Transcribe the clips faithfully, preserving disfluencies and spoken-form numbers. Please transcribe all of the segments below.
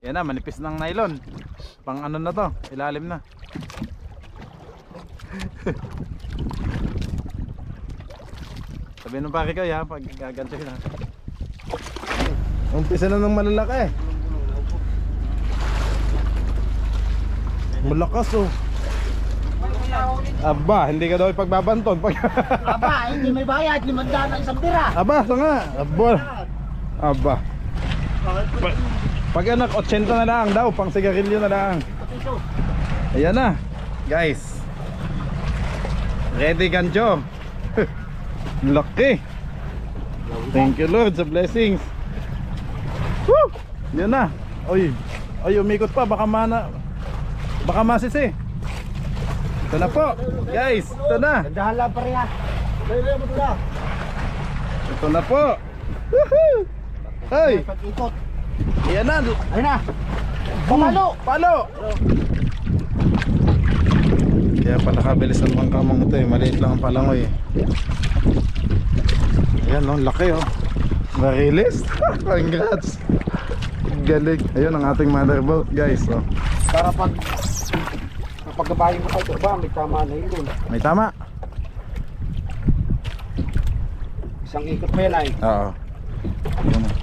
Yan na, manipis ng nylon. Pang ano na to, ilalim na. Sabihin ng pare ko ya, pag gaganto na. Umpisa na ng malalaki. Malakas oh. Aba, hindi ka daw ipagbabanton pag... Aba, hindi may bayad, limandaan ang isang tira. Aba, ito nga. Aba. Aba. Pag, pag anak, eighty na lang daw, pang sigarilyo na lang. Ayan na, guys. Ready gancho. Laki. Thank you Lord sa blessings. Woo! Yan na. Oy. Oy, umikot pa, baka mana. Baka masisi. Ito na po, guys. Ito na. Gandahan lang pa rin ha. Ito na po. Woohoo! Hey. Pag-ikot. Ayan na. Ayun na. Palo. Palo. Kaya pala kabilis ng mga kamang ito eh. Maliit lang ang palangoy eh. Ayan no, laki oh. Marilis. Congrats. Galing. Ayun ang ating motherboat guys oh. Para pag paggabayin mo kayo ba, may tama na yun. May tama. Isang ikot pa yan ay. Oo. Ayan na.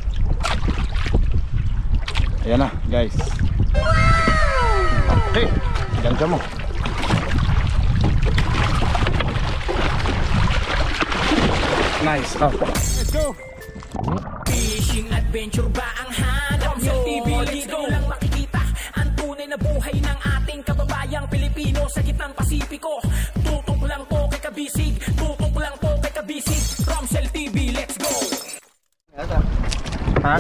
Ayan na guys. Hey, ganda mo. Nice. Oh. Let's go. Fishing adventure ba ang hanap nyo? Dito lang makikita ang tunay na buhay ng ating kababayang Pilipino sa gitnang Pasipiko. Tutok lang po kay Kabisig, tutok lang po kay Kabisig. Romsel T V, let's go! Ha?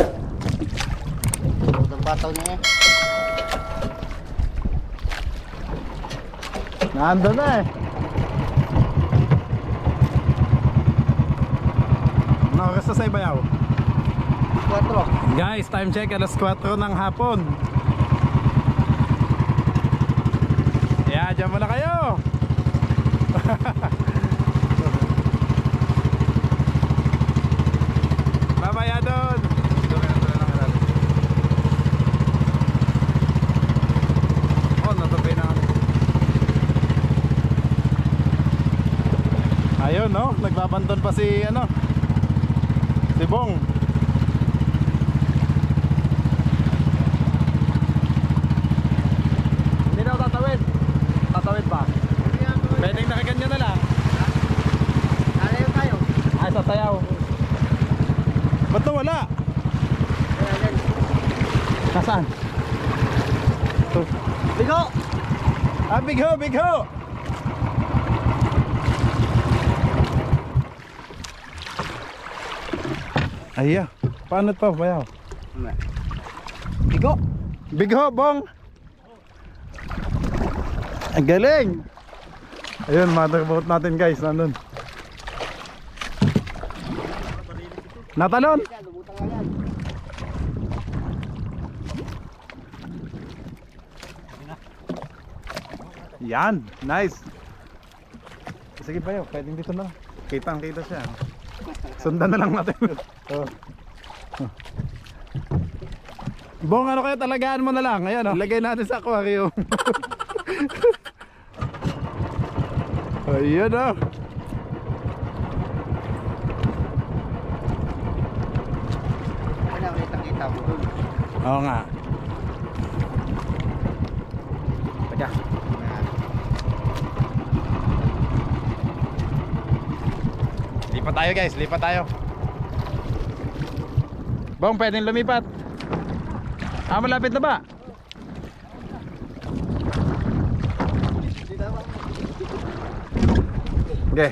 Ang bataw niya eh. Nando na eh. Ano oras na sa Ibayaw? Quatro. Guys, time check alas kwatro ng hapon. Yeah, dyan muna kayo. Bye-bye Adon. Oh, natupay na kami. Ayun no, nagbabanton pa si ano, si Bong. Hindi na tatawid. Tatawid pa. Pwedeng nakaganyan na lang. Nalayo tayo. Ay, sa tayaw. Ba't wala? Nasaan? Ito. Bigo! Ah, big ho, big ho! Ayya, paano to, bayaw? Bigo! Big ho, Bong! Ang galing! Ayun, motherboat natin guys, nandun. Natalon! Lubutang nga yan. Yan, nice. Sige ba yun, pwedeng dito na. Kitang kita siya. Sundan na lang natin. Oh. Bong, ano kaya talagaan mo na lang. Ayan oh, lagay natin sa aquarium. Ayan oh. Ano, kita-kita mo dun. Oo nga. Teka. Lipat tayo guys, lipat tayo. Bong, pwedeng lumipat. Ah, malapit na ba? Okay.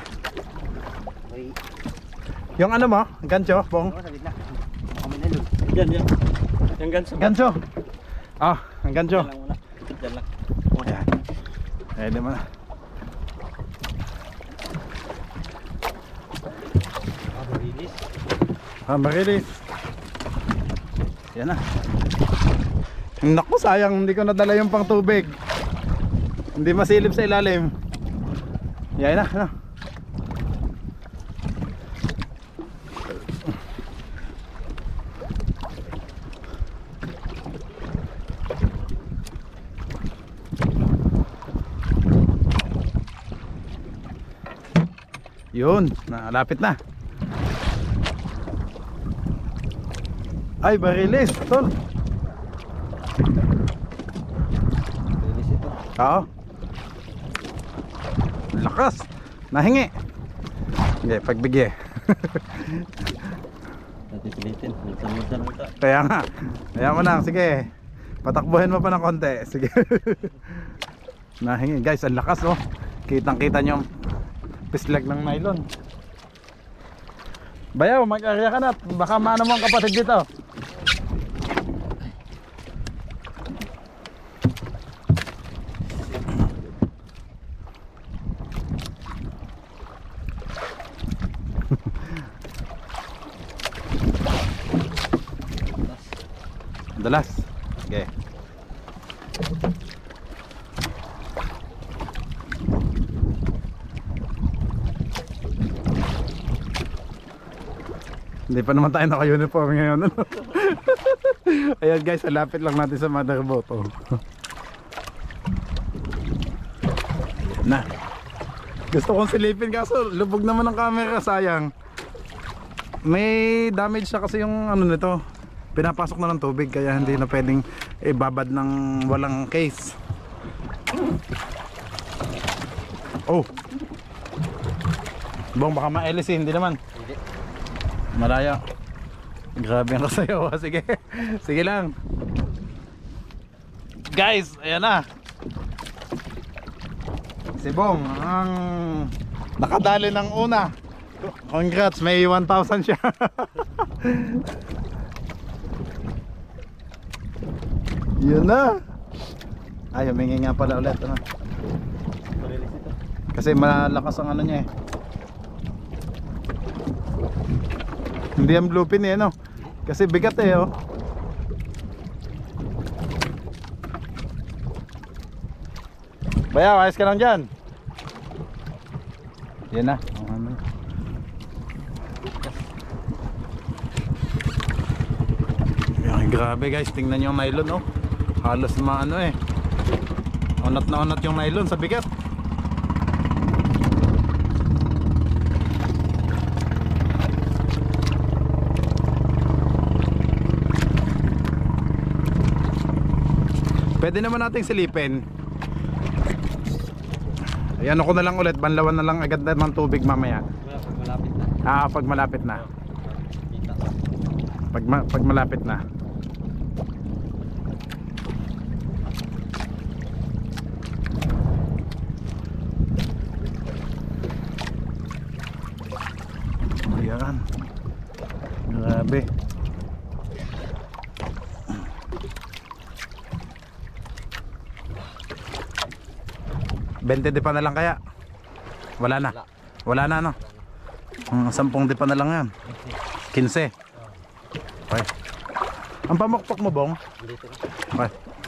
Yung ano mo, gancho, Bong? Sa gitna. Kami na dun. Yan, yan. Yung ganso. Gancho. Ah, ang gancho. Yan lang muna. Yan lang. Ayan. Pwede mo na. Ah, marilis. Ah, marilis. Yan na. Naku, sayang hindi ko nadala yung pang tubig. Hindi masilip sa ilalim. Yan na, ano. Yun, nalapit na. Ay, barilis, tol. Barilis ito. Oo. Lakas. Nahingi. Okay, pagbigay. Natipilitin. Minsan-minsan mo ito. Kaya nga. Kaya mo na, sige. Patakbuhin mo pa ng konti. Sige. Nahingi. Guys, ang lakas oh. Kitang-kita nyo pislag ng nylon. Bayaw, mag-area ka na. Baka maano mo ang kapatid dito. Dalas. Okay. Hindi pa naman tayo naka-uniform ngayon. Ayan guys, lapit lang natin sa motherboard. Oh. Na. Gusto kong silipin kaso lubog naman ang camera, sayang. May damage siya kasi yung ano nito. Pinapasok na ng tubig kaya hindi na pwedeng ibabad ng walang case. Oh. Bong, baka ma-L C, hindi naman. Hindi. Malaya. Grabe ang kasayaw. Sige. Sige lang. Guys, ayan na. Si Bong ang nakadali ng una. Congrats, may one thousand siya. Yun na. Ay, humingi nga pala ulit ano? Barilis ito. Kasi malakas ang ano niya eh. Hindi ang bluepin eh no? Kasi bigat eh oh. Bayaw, ayos ka lang dyan. Yan na. Yan, grabe guys, tingnan yung nylon oh. Halos maano eh. Onat na onat yung nylon sa bigat. Pwede naman nating silipin. Ayan ako na lang ulit, banlawan na lang agad ng tubig mamaya. Wala, pag malapit na. Ah, pag malapit na. Kita. Pag, ma pag malapit na. Ayan. Grabe. twenty di pa na lang kaya? Wala na. Wala na no. Ang sampung di pa na lang yan. fifteen. Okay. Ang pamukpok mo, Bong? Dito na. Okay.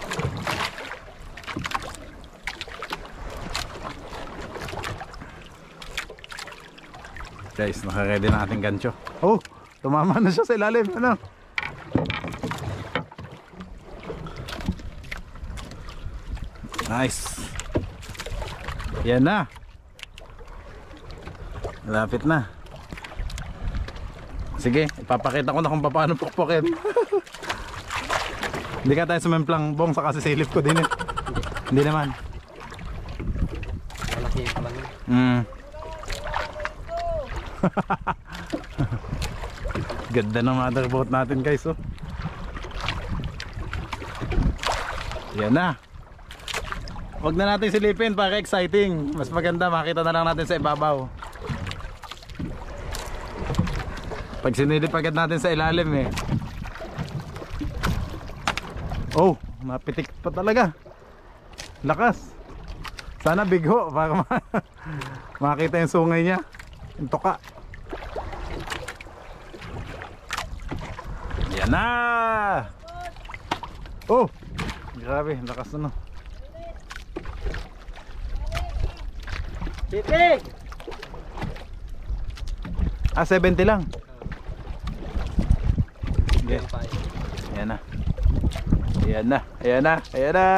Guys, naka-ready na ating gancho. Oh, tumama na siya sa ilalim. Ano? Nice. Yan na. Malapit na. Sige, ipapakita ko na kung paano pukpukin. Hindi ka tayo sumemplang, Bong, saka sisilip ko din eh. Hindi naman. Malaki pa lang yun. Mm. Ganda ng motherboard natin guys oh. Yan na. Huwag na natin silipin para exciting. Mas maganda makita na lang natin sa ibabaw. Pag sinilip agad natin sa ilalim eh. Oh, mapitik pa talaga. Lakas. Sana bigho para ma makita yung sungay niya. Yung toka. Yan na. Oh, grabe, lakas na no. Titig! Ah, seventy lang. Okay. Ayan na. Ayan na. Ayan na. Ayan na.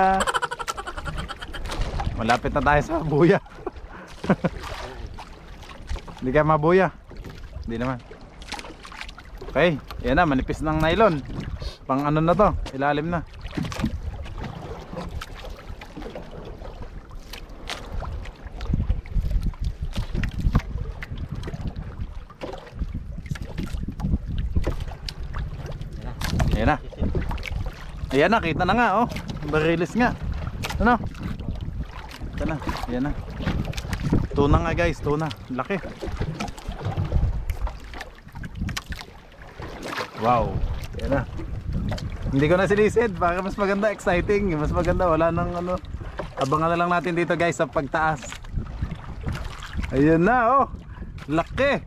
Malapit na tayo sa buya. Hindi ka mabuya. Hindi naman. Okay, yan na, manipis ng nylon. Pang ano na to, ilalim na. Ayan na. Ayan na, kita na nga oh. Barilis nga. Ano? Ito na, ayan na. Tuna nga guys, tuna. Laki. Wow. Ayan na. Hindi ko na sinisid, para mas maganda, exciting. Mas maganda, wala nang ano. Abangan na lang natin dito guys sa pagtaas. Ayan na oh. Laki.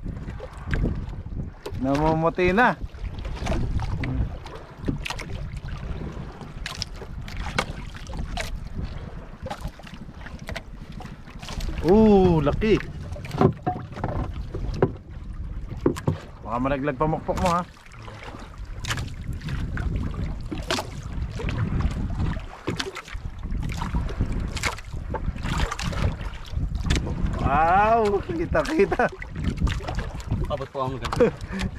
Namumuti na. Ooh, laki. Baka malaglag pamukpok mo ha. Wow, kita kita. Abot po ang maganda.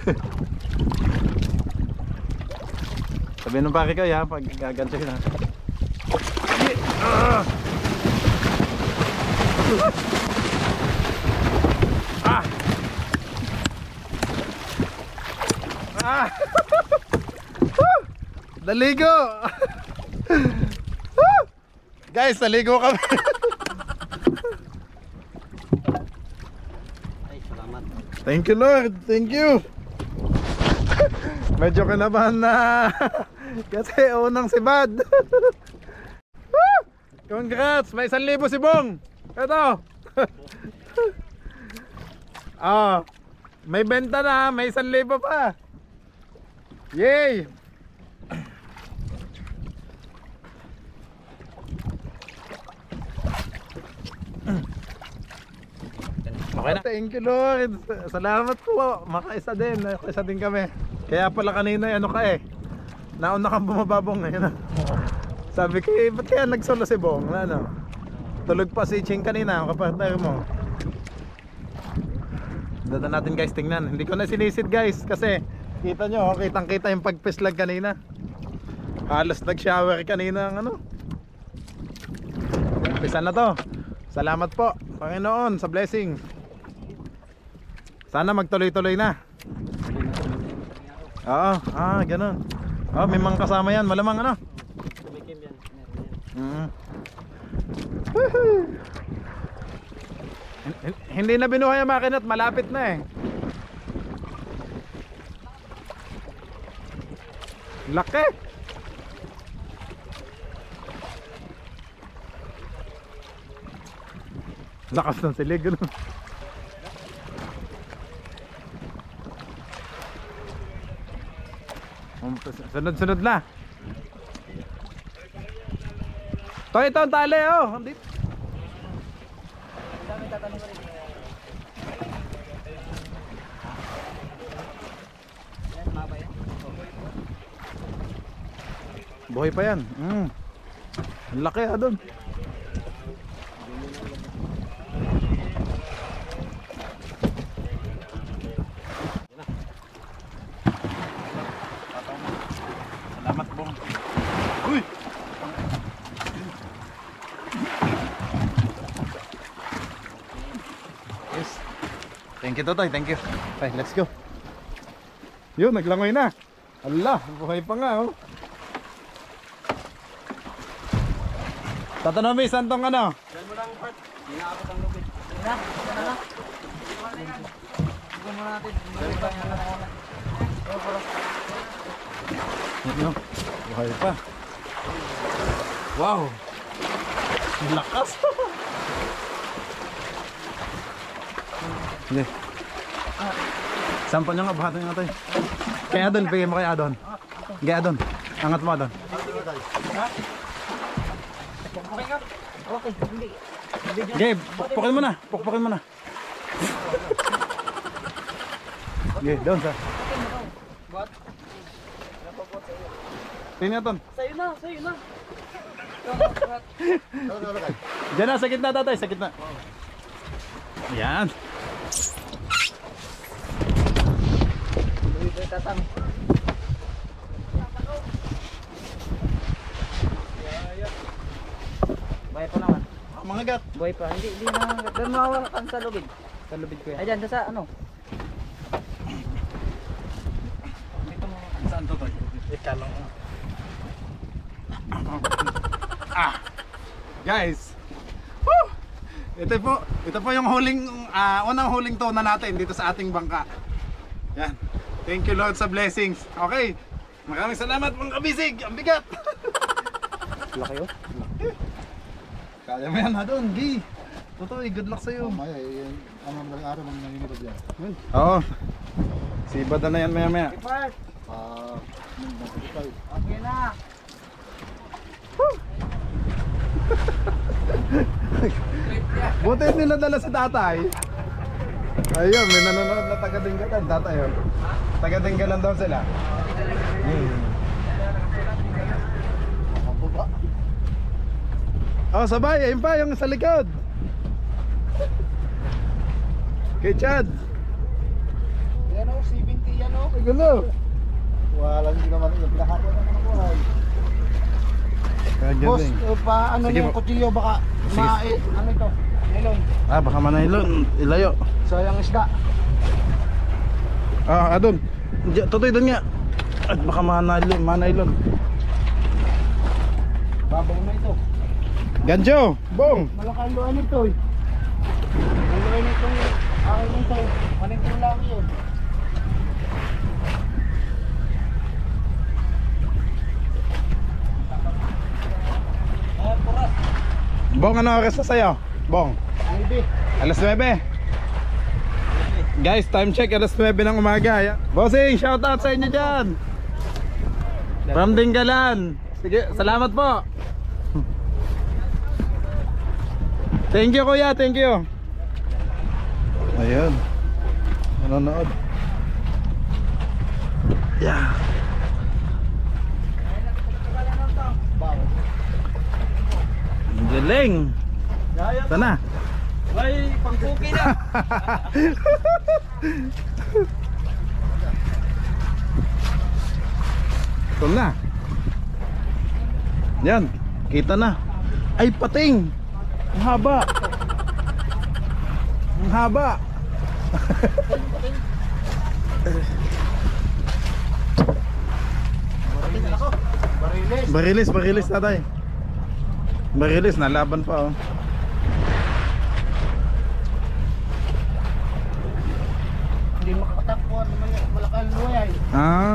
Sabihin ng pare ko ya, pag gagantuhin ha. Ah! Ah! Ah! Naligo! Guys, naligo kami. Ay, salamat. Thank you Lord, thank you. Medyo kinabahan na. Kasi unang si Bad. Congrats, may isang libo si Bong. Ito. Ah, may benta na, may isang libo pa. Yay. Okay na. Thank you Lord. Salamat po. Makaisa din. Makaisa din kami. Kaya pala kanina ano ka eh. Nauna kang bumababong ngayon. Sabi ko eh, ba't kaya nagsolo si Bong? Ano? Tulog pa si Ching kanina, ang kapartner mo. Dito natin guys, tingnan. Hindi ko na sinisid guys kasi kita nyo, kitang kita yung pagpislag kanina. Halos nag-shower kanina ang ano. Umpisan na to. Salamat po Panginoon sa blessing. Sana magtuloy-tuloy na. Oo, ah, ganun. Oh, may mga kasama yan, malamang ano. Tumikim yan. Mm. Hindi na binuhay ang makina at malapit na eh. Laki. Lakas ng silig ano? Sunod-sunod na. To ito ang tali oh. Andito. Buhay pa yan. Mm. Ang laki ah doon. Salamat Bong. Uy! Yes. Thank you Totoy, thank you. Okay, let's go. Yun, naglangoy na. Allah, buhay pa nga oh. Tatanong mo, saan tong ano? Diyan mo lang, Part. Inaabot ang lubid. Ina, ito na lang. Ito muna natin. Ano? Buhay pa. Wow! Lakas! Hindi. Sampan nyo nga, bahatin nga tayo. Kaya Adon, bigay mo kay Adon. Kaya Adon, angat mo Adon. Okay, hindi. Okay, pukpukin mo na. Pukpukin mo na. Okay, doon sa. Tingnan Ton. Sa'yo na, sa'yo na. Diyan na, sa gitna tatay, sa gitna. Yan. Ito tatang. Buhay pa naman. Ah, mga gat. Buhay pa. Hindi, hindi na. Doon mawawala kan sa lubid. Sa lubid ko yan. Ay, dyan, doon sa ano. Saan to, Toy? Ika lang. Ah! Guys! Woo! Ito po, ito po yung huling, ah, unang huling tuna natin dito sa ating bangka. Yan. Thank you Lord sa blessings. Okay. Maraming salamat mga kabisig. Ang bigat. Laki oh. Kaya mo yan ha doon, Gi. Totoo, good luck sa'yo. Maya, yung ano mga araw mga nanginirod yan. Oo. Sibad na yan maya maya. Part. Ah, nagpapitay. Okay na. Buti nila dala si tatay. Ayun, may nanonood na taga-Dinggalan. Tatay yun. Taga-Dinggalan daw sila. Hmm. Oh, sabay. Ayun pa, yung sa likod. Kay Chad. Yan o, seventy yan o. Ay, gulo. Walang hindi naman yung pinahati na ng buhay. Boss, uh, pa ano Sige yung po. kutsilyo baka Sige. ma eh, ano ito? Nylon. Ah, baka manaylon. Ilayo. Sayang isda. Ah, adun. Diyan, tutoy doon nga. At baka manaylon. Manaylon. Babaw na ito. Gancho. Bong. Malaking luan nito eh. Ang luan nitong araw nito. Manintong lang yun. Bong, ano oras na sa'yo? Bong. Maybe. Alas nuwebe. Guys, time check. Alas nuwebe ng umaga. Ayan. Bossing, shout out sa inyo dyan. From Dinggalan. Sige, salamat po. Thank you kuya, thank you. Ayun. Nanonood. Yeah. Ang galing. Sana. Ay, pangkuki na. Ito na. Yan, kita na. Ay, pating. Ang haba. Ang haba. Bariles. Barilis, barilis tatay. Barilis, nalaban pa oh. Hindi makakatakbuhan naman yung malaking luan. Ah.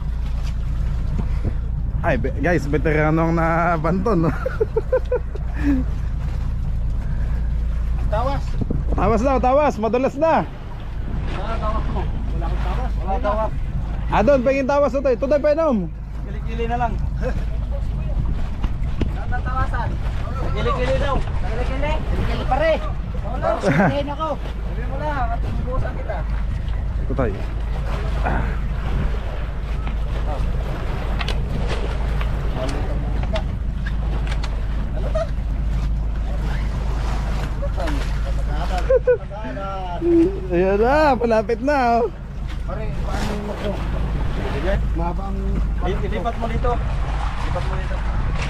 Ay, be- guys, veteranong na banton no? Tawas. Tawas daw, tawas, madulas na. Wala tawas mo. Wala akong tawas. Wala tawas. Ah, doon, pengin tawas ito. Ito tayo painom. Kili-kili na lang. Natatawasan. Kili-kili daw. Kili-kili. Kili pare. Wala. Sinayin ako. Sabi mo lang, at bubusan kita. Ito tayo. Ah. Ayan na, palapit na oh. Pare, paano mo ito? Mahaba ang... Ilipat mo dito. Ilipat mo dito.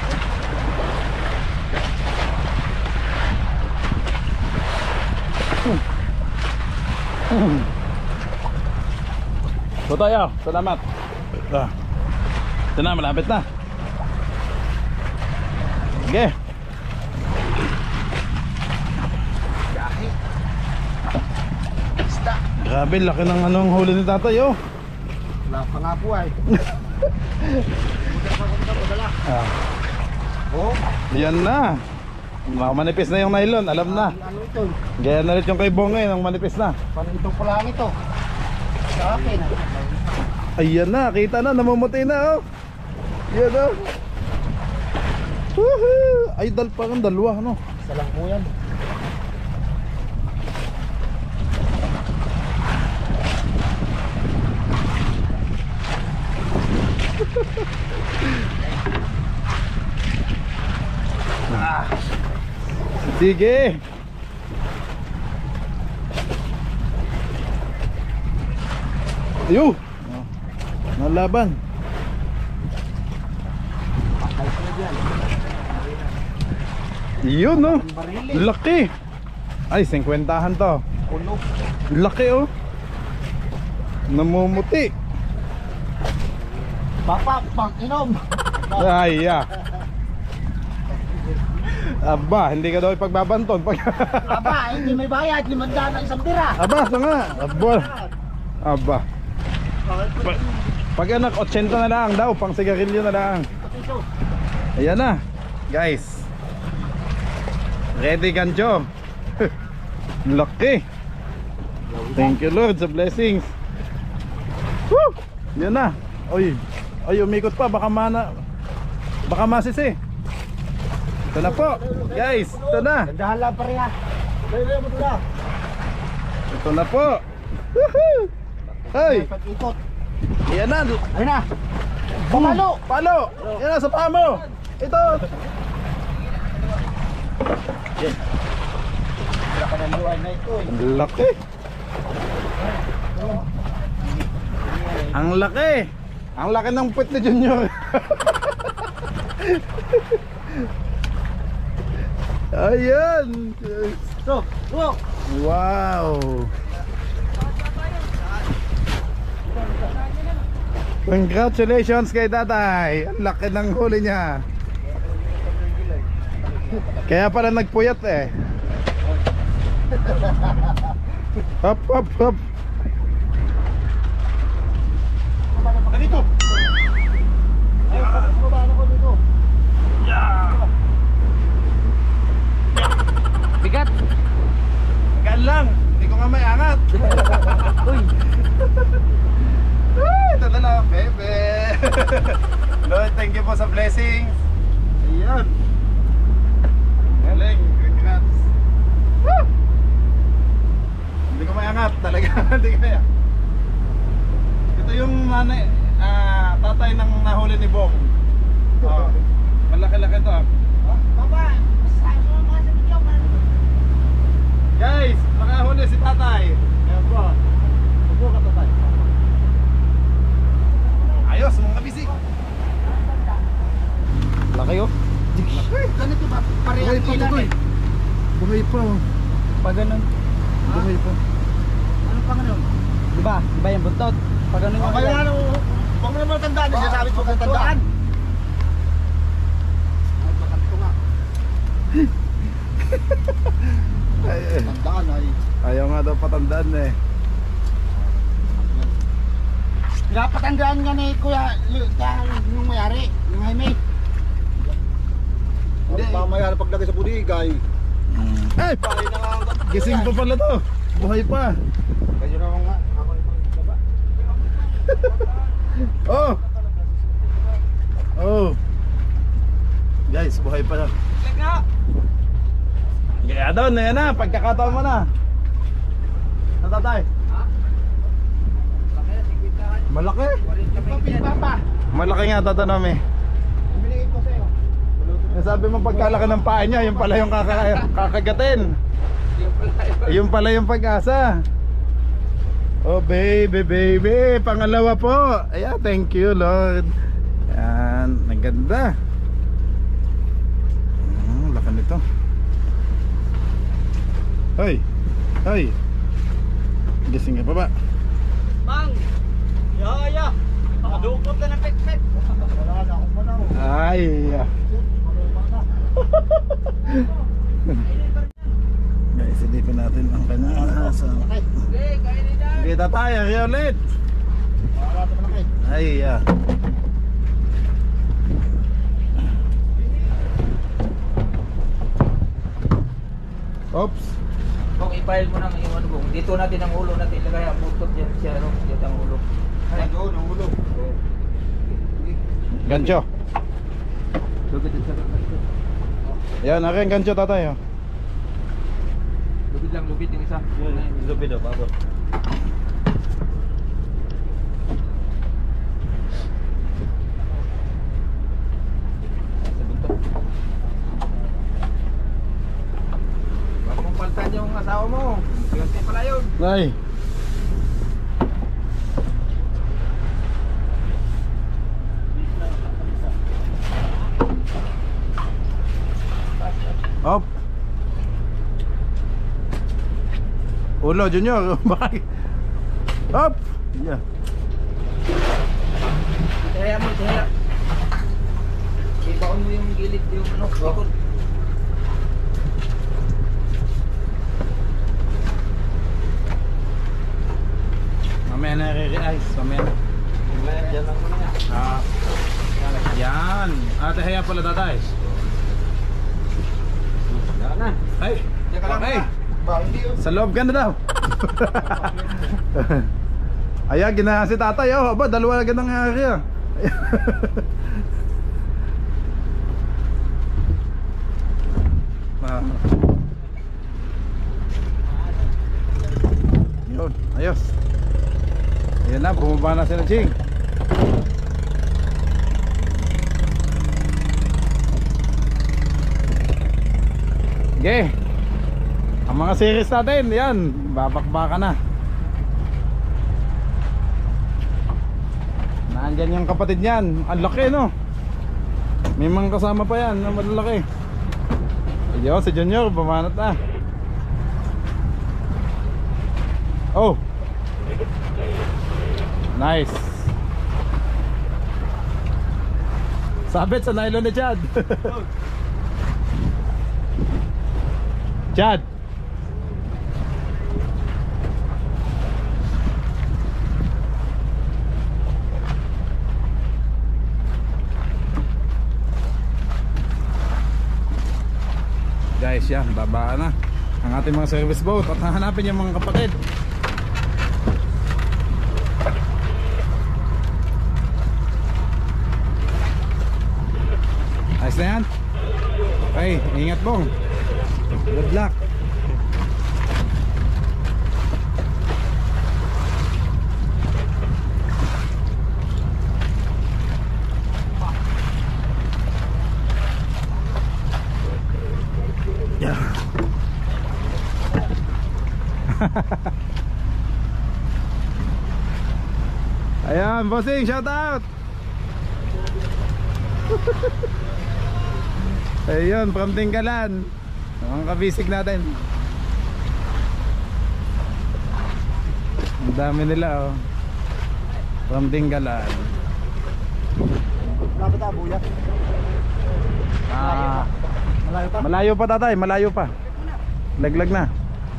Ito tayo, salamat. Ah. Ito na, malapit na. Sige. Isda. Grabe, laki ng anong huli ni tatay oh. Wala pa nga po ay. Budala pa kung budala. Ah. Oh, Yan na. Mga manipis na yung nylon, alam na. ano ito? Gaya na rin yung kay Bong ngayon, ang manipis na. Panintong pa lang ito. Sa akin. Ayan na, kita na, namumuti na oh. Yan oh. Woohoo! Ay, dal pa ng dalawa, no? Isa lang po yan. Sige. Ayun. Ang laban. Yun, no? Laki. Ay, singkwentahan to. Laki, oh. Namumuti. Papa, pang inom. Ay, yeah. Aba, hindi ka daw ipagbabanton pag... Aba, hindi may bayad, limandaan ang isang tira. Aba, sa nga. Aba. Aba. Pa pag anak, eighty na lang daw, pang sigarilyo na lang. Ayan na, guys. Ready, Gancho. Laki. Thank you, Lord, sa blessings. Woo! Yan na. Oy, oy, umikot pa, baka mana, baka masisi. Ito na po, guys. Ito na. Dahala pa rin ha. Lalo mo na. Ito na po. Woohoo! Ay, Pag-ikot. yan na. Ayun na. Pamalo. Palo. Yan na sa paa mo. Ito. Ang laki. Ang laki. Ang laki ng puwet ni Junior. Ayan. So, so. Wow. Congratulations kay tatay. Ang laki ng huli niya. Kaya pala nagpuyat eh. Hop hop hop. Dito. Ay, baba ko dito. Bigat. Gan lang. Hindi ko nga may angat. Uy. Ay, ito na lang, bebe. Lord, thank you po sa blessings. Ayan. Galing, congrats. Woo! Hindi ko may angat talaga. Hindi kaya. Ito yung nanay, ah, tatay ng nahuli ni Bong. Oh, malaki-laki to. Papa, saan mo mga sa video? Guys, nakahuli si tatay. Ayan po. Upo ka tatay. Ayos, mga bisig. Laki oh. Ganito ba? Parehang ilan eh. Buhay pa oh. Pag ganun. Buhay pa. Ano pa ngayon? Diba? Diba yung buntot? Pag ganun yung Okay bigat. na ano. Huwag mo naman tandaan. Sasabi ko kang tandaan. Ay, bakanto nga. Ay, ay. Tandaan ay. Ayaw nga daw patandaan eh. Pinapatandaan nga ni Kuya Lu- kaya yung mayari, yung Jaime. Hindi. Mamaya na paglagay sa budigay. Ay! Gising pa pala to. Buhay pa. Kayo naman nga. Ako yung baba. Oh! Oh! Guys, buhay pa lang. Kaya doon, yan na. Pagkakataon mo na. Natatay? Malaki? Papa, Malaki nga tatanomi. binigay ko sa'yo. Sabi mo pagkalaki ng paa niya, yung pala yung kaka kakagatin. Yung pala yung pag-asa. Oh baby, baby. Pangalawa po. Ayan, thank you Lord. Yan, ang ganda. Hmm, laki nito. Hoy, hoy. Gising ka pa ba? Mang! Yaya! Nakadukot na ng pek-pek. Wala na akong panaw. Ay. Guys, silipin natin ang kanyang asa. Okay. Kita tayo, ulit. Wala ito malaki. Ay, ah. Oops. Kung i-file mo na yung ano bong, dito natin ang ulo natin ilagay ang buntot dyan siya, ano, dito ang ulo. Ay, doon, ang ulo. Gancho. Lubid din sa lubid. Yan, akin gancho tatay. Oh. Lubid lang, lubid yung isa. Lupid oh, pabor. Sa buntot. Baka mong paltan yung asawa mo. Ganti pala yun. Nay. Hop. Ulo, Junior. Bakit? Hop. Yeah. Kaya mo, kaya. Ibaon mo yung gilid yung ano, likod. Mamaya na re-re-ice. Mamaya na. Diyan lang muna yan. Ah. Yan. Ate, haya pala tatay. Yan na. Ay. Teka lang Okay. Ba, hindi yun. Sa loob ka na daw. Ayan, ginahan si tatay. Oh, aba, dalawa na ganang nangyari ah. Ah. Yun, ayos. Ayan na, bumaba na sila, Ching. Okay. Ang mga series natin, yan, babakbaka na. Nandyan yung kapatid niyan. Ang laki, no? May mga kasama pa yan na malalaki. Ayun, si Junior, bumanat na. Oh. Nice. Sabit sa nylon ni Chad. Chad. Guys, yan, babaan na ang ating mga service boat at hahanapin yung mga kapatid. Ayos na yan. Okay, ingat Bong. Good luck. Yeah. Ayan, bossing, shout out. Ayun, from Tinggalan. Ang kabisig natin. Ang dami nila, oh. From Tinggalan. Lapit na, buya. Ah, Malayo pa. malayo pa tatay, malayo pa. Laglag na.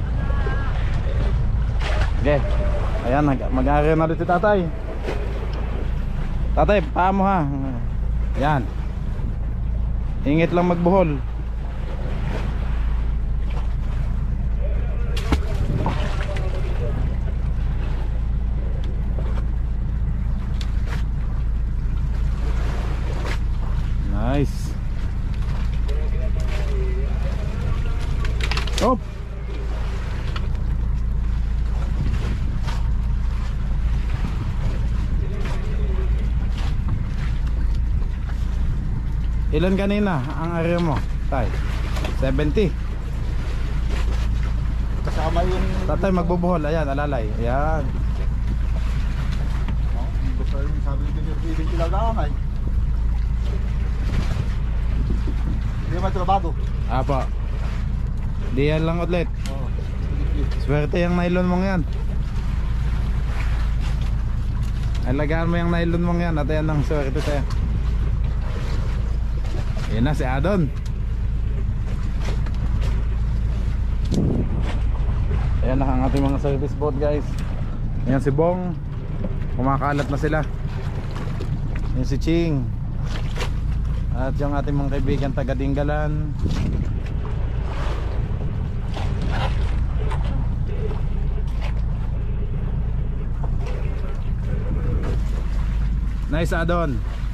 Okay. Ayan, mag-aaral na rin si tatay. Tatay, paa mo ha. Ayan. Ingit lang magbuhol. Nice. Oh. Ilan kanina ang area mo, tay? seventy. Kasama yung... Tatay magbubuhol, ayan, alalay. Ayan. Oh, gusto yung sabi ni Junior, ibig kilagaan ay. Hindi ba ito bago? Apa. Di yan lang ulit. Oo. Swerte yung nylon mong yan. Alagaan mo yung nylon mong yan at yan ang swerte sa'yo. Yan na si Adon. Ayan na ang ating mga service boat, guys. Ayan si Bong. Kumakalat na sila. Ayan si Ching. At yung ating mga kaibigan taga Tinggalan. Nice, Adon.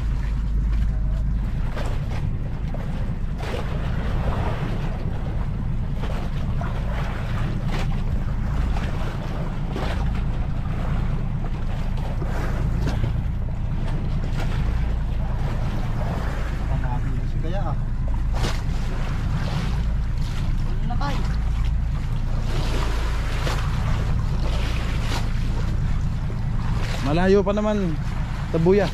Si kaya ah. Ano na tayo? Malayo pa naman sa buya.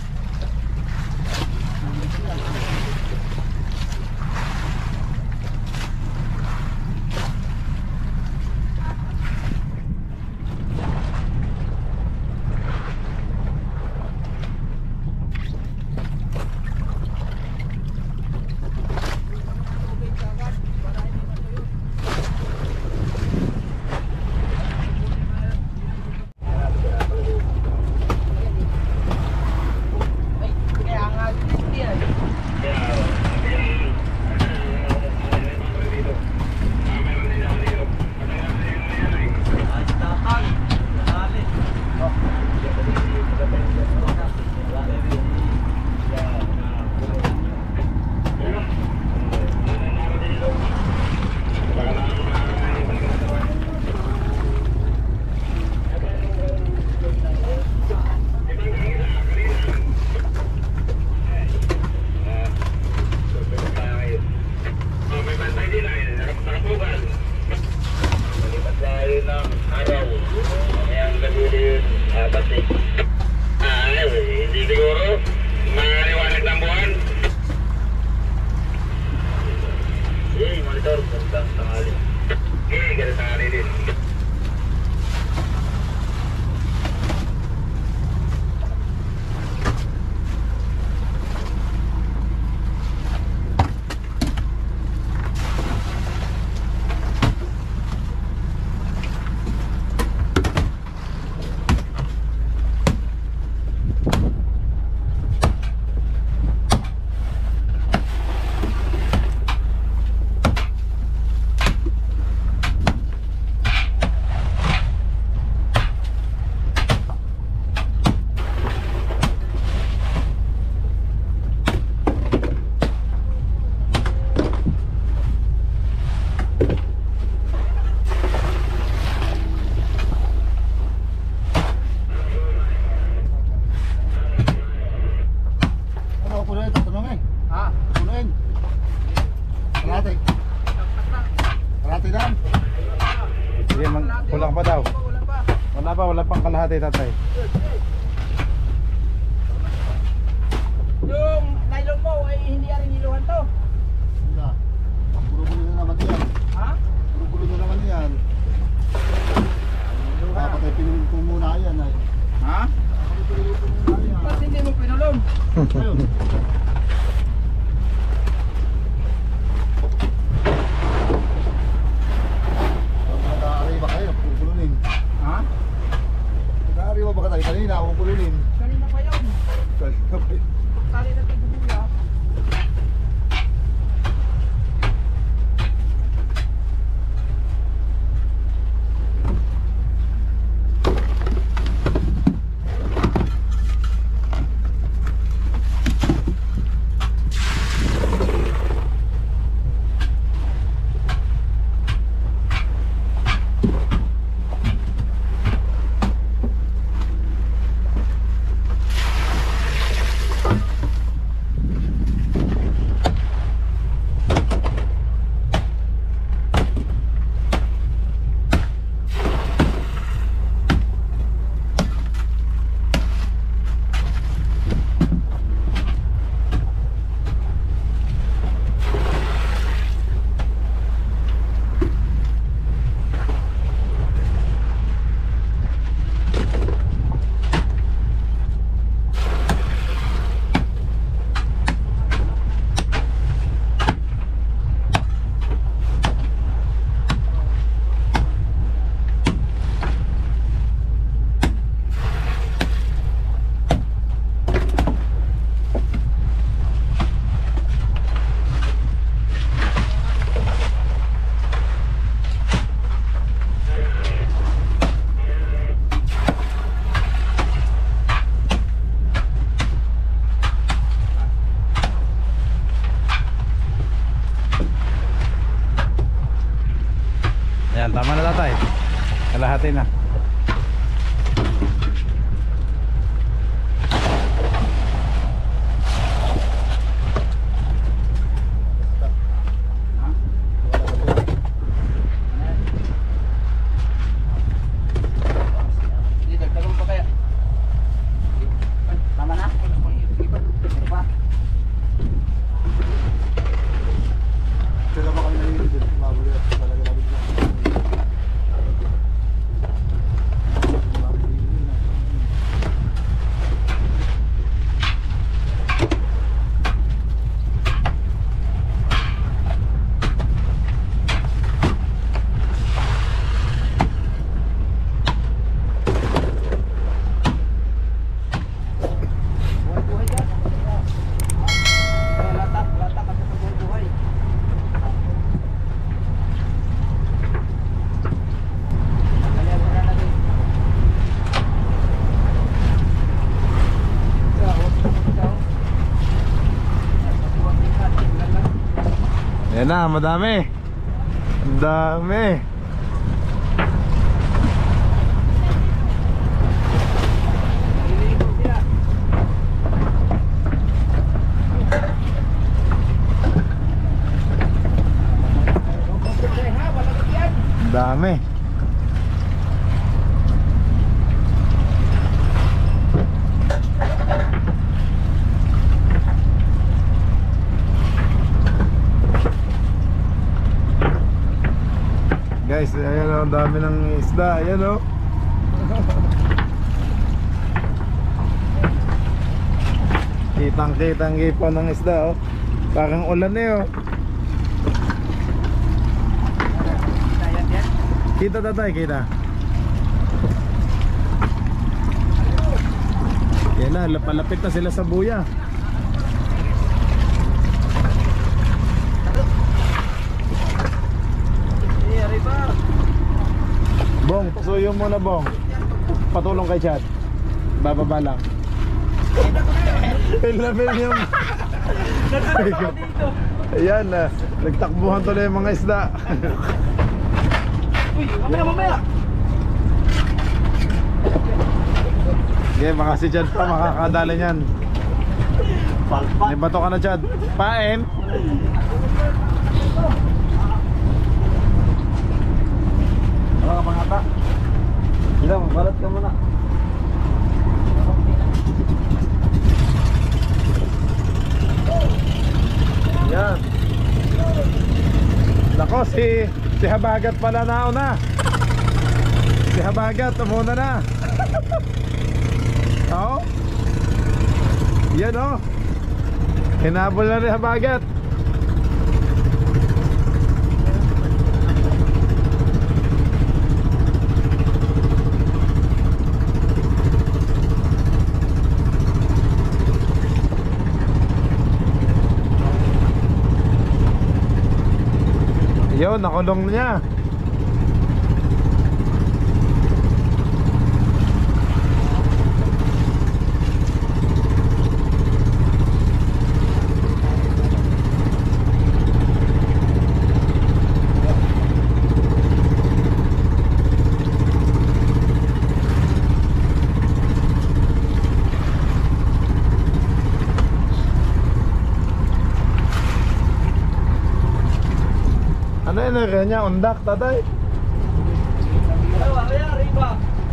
Wala pa, wala pang kalahati tatay. Yung nylon mo ay hindi yan niluhan to. Wala. Puro-pulo na naman yan. Ha? Puro-pulo na naman yan. Dapat ay pinulong ko muna yan ay. Ha? Dapat ay pinulong ko muna yan. Ba't hindi mo pinulong? Ayun. Nag-aari ba kayo? Pupulunin. Ha? Nag-aari ba ba kayo? Kanina ako pupulunin. Kanina pa yun. Kanina pa yun. Tali na tigbuya. Ayan, tama na tatay. Kalahati na. Hindi, dagdagan pa kaya? Tama na? Ano pa? Kaya ba kayo nalilid? Mabuli at talaga labig na. Buhay-buhay dyan. Kaya latak, latak at sa buhay-buhay. Kaya wala na din. Kaya, huwag mo ikaw. Huwag kita, tingnan lang. Ayan na, madami. Ang dami. Naliligo sila. Okay, ha? Walang iyan. Ang dami. Guys, ayan o, ang dami ng isda. Ayan o. Kitang kitang ipon ng isda o. Parang ulan eh o. Ayan, yan. Kita tatay, kita. Yan na, palapit na sila sa buya. Eh, arriba. Bong, suyo muna Bong. Patulong kay Chad. Bababa lang. Ilapin yung... Ayan na, nagtakbuhan tuloy yung mga isda. Uy, mamaya, mamaya. Okay, baka si Chad pa makakadali niyan. May bato ka na Chad. Pain. Wala ka pangata. Hindi, magbalat ka Nako, si si Habagat pala nauna. Si Habagat umuna na. Oo. Yan o. Hinabol na rin Habagat. Yun, nakulong niya. Ano yun na niya? Undak, tatay? Kaya, riba.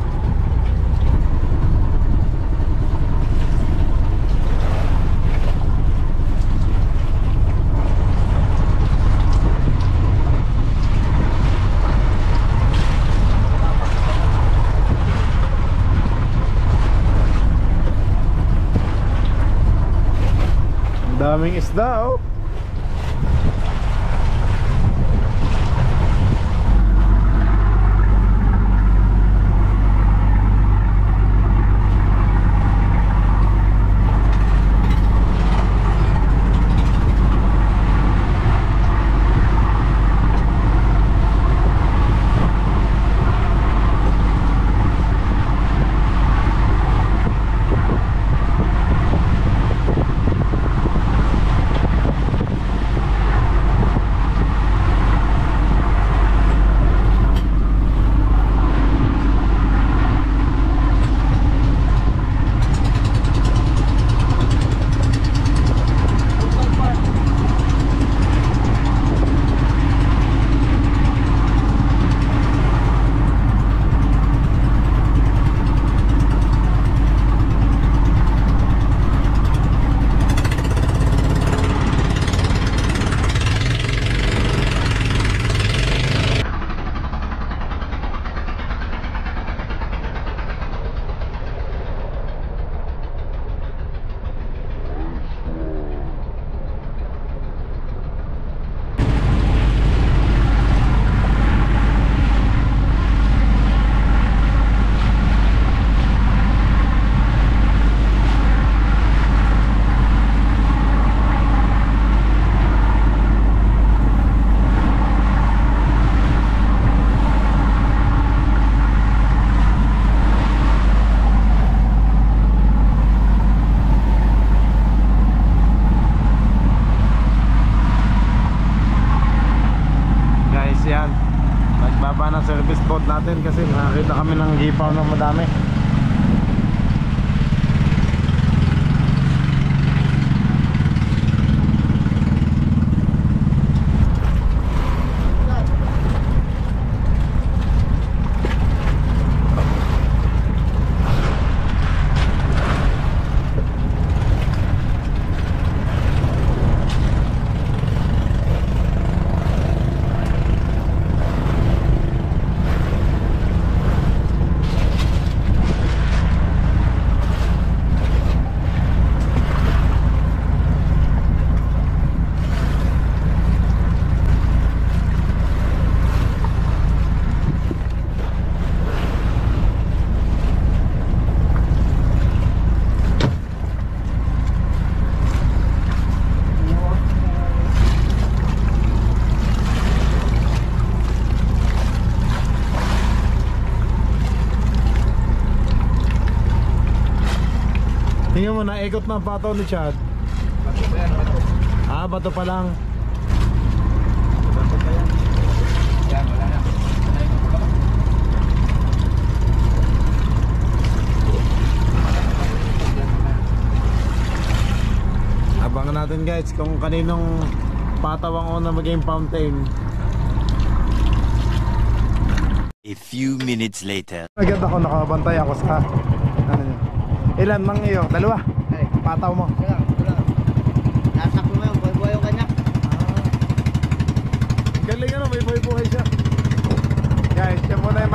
Ang daming isda, oh. Yan, nagbaba ng service boat natin kasi nakakita kami ng gipaw na madami. Tingnan mo, naikot na ang pataw ni Chad. Bato pa yan, bato. Ah, bato pa lang. Bato pa yan. Yan, wala na. Abangan natin guys kung kaninong pataw ang una maging fountain. A few minutes later. Agad ako, nakabantay ako sa ano yun. Ilan mang iyo? Dalawa? Ay, Pataw mo? wala, wala. Nasa ko mo yung buhay-buhay yung kanya. Galing ano, may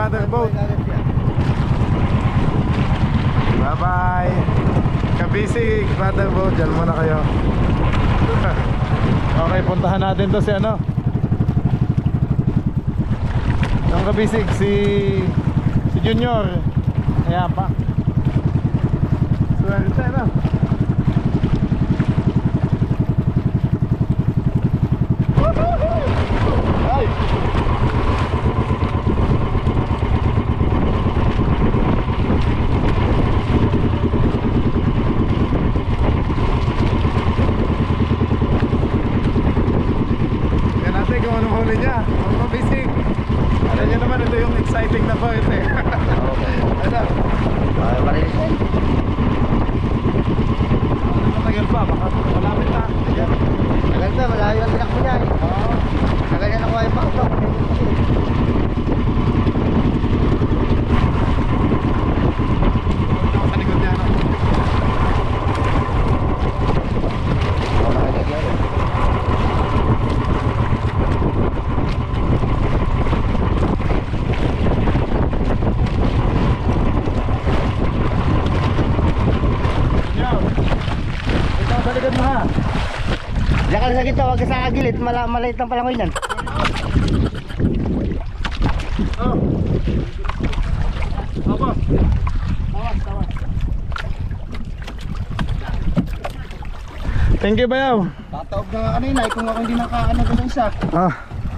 Father Boat. Bye bye. Kabisig, Father Boat, dyan muna kayo. Okay, puntahan natin to si ano. Ang kabisig, si si Junior. Kaya pa. Swerte na. Ay! Yan natin kung anong huli niya. Ang mabisig. Alam niyo naman, ito yung exciting na part eh. Okay. Ano? Ay, maris. Matagal pa, baka malapit na. Ayan. Maganda, malayo ang tinakbo niya eh. Oo. Kagaya na ko ay pakto. Ito sa likod niya, no? Yan. Ito sa likod mo ha. Diyan ka sa gitna, huwag ka sa gilid. Mala maliit ang palangoy nan. Oh. Apa? Tawas, tawas. Thank you, Bayaw. Tatawag na nga kanina eh, kung ako hindi nakaano doon isa. Ah.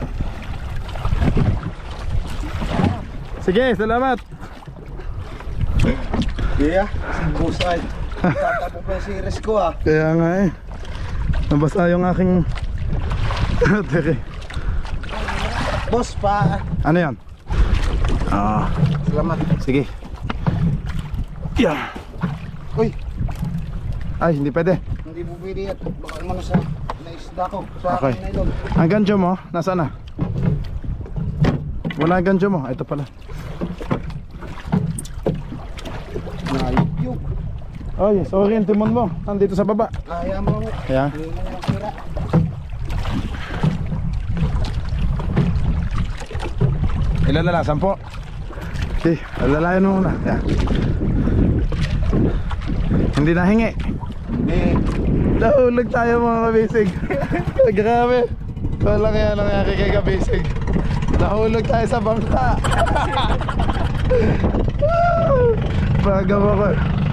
Sige, salamat. Yeah, busay. Tatapos pa si Resco ah. Kaya nga eh. Nabasa yung aking tere. Boss pa. Ano yan? Ah, Salamat. sige. Yeah. Uy, Ay, hindi pwede. hindi mo pwede at baka umano sa naisda ko. Sa Okay. akin na ilog. Ang gancho mo, nasaan na? Wala ang gancho mo, ito pala. Nayuk. Ay, sorry, yung timon mo. Nandito sa baba. Kaya mo mo. Kaya? Hindi mo naman sira. Ilan na lang? Sampo? Okay, alalayan mo muna. Yan. Hindi nahingi. Hindi. Nahulog tayo mga kabisig. Grabe. Wala kaya nangyari kay kabisig. Nahulog tayo sa bangka. Bagam ako.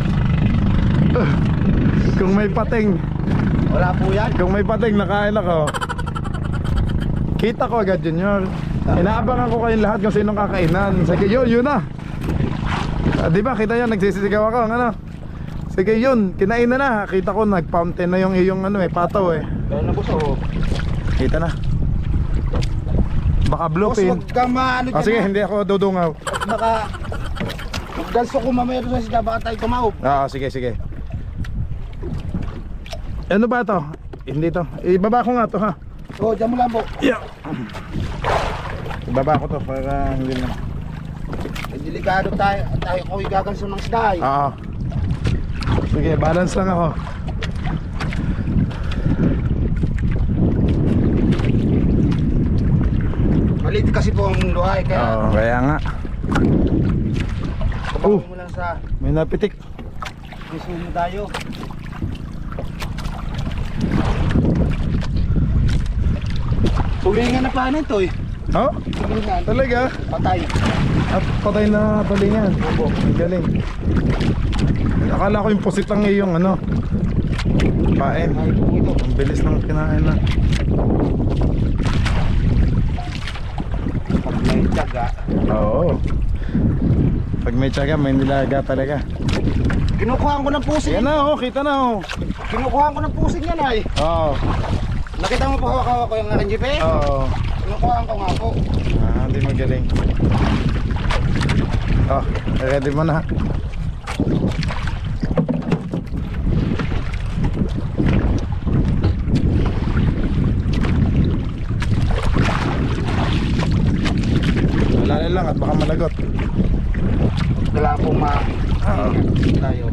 Kung may pating, Wala po yan. kung may pating nakain ako, kita ko agad Junior. Inaabangan ko kayong lahat kung sinong kakainan. Sige yun, yun na. Ah, di ba kita yun, nagsisisigaw ako ano? Sige yun, kinain na na. Kita ko nag-fountain na yung iyong ano eh, pataw eh. Kaya na boss oh. Kita na. Baka Boss, bluepin. wag kang maano Ah, dyan, sige, ah. hindi ako dudungaw. At baka ganso ko mamaya doon sa isda, baka tayo tumawag. Ah, sige, sige. Ano ba to? Hindi to. Ibaba ko nga to ha. Oo, dyan mo lang po. Yeah. Ibaba ko to para hindi na. Eh, delikado tayo. Tayo ko igaganso ng isda eh. Oo. Sige, balance lang ako. Maliit kasi po ang luhay, kaya Oo, kaya nga. kabawin Oh. mo lang sa May napitik. isumo tayo. Tulingan na pa nito eh. Oh? Tulingan. Talaga? Patay. At patay na tulingan. Opo. Ang galing. Akala ko yung pusit lang eh, yung ano. Pain. Ay po ito. Ang bilis ng kinain na. Pag may tiyaga. Oo. Pag may tiyaga, may nilaga talaga. Kinukuhaan ko ng pusing. Yan na oh, kita na oh. Kinukuhaan ko ng pusing yan ay. Oo. Nakita mo pa hawak-hawak ko yung aking jeep eh? Oo. Kinukuhaan ko nga po. Ah, hindi magaling. Oh, ready mo na. Malalim lang at baka malagot. Wala pong ma... Oo. tayo.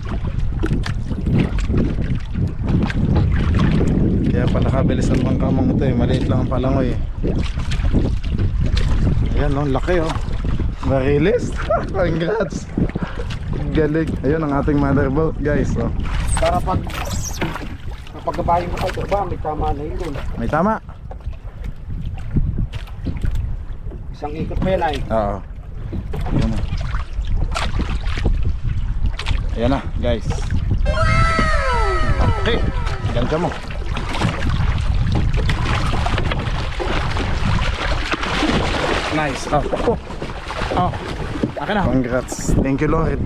Kaya pala kabilis ang pangkamang ito eh. Maliit lang ang palangoy eh. Ayan oh, laki oh. Marilis. Congrats. Galing. Ayun ang ating motherboard guys. Oh. Para pag napagabahin mo ito ba, may tama na yun. May tama. Isang ikot pa yan ay. Oo. Ayan na. Ayan na guys. Okay. Ganda mo. Nice. Oh. Oh. Oh. Akin na. Congrats. Thank you Lord.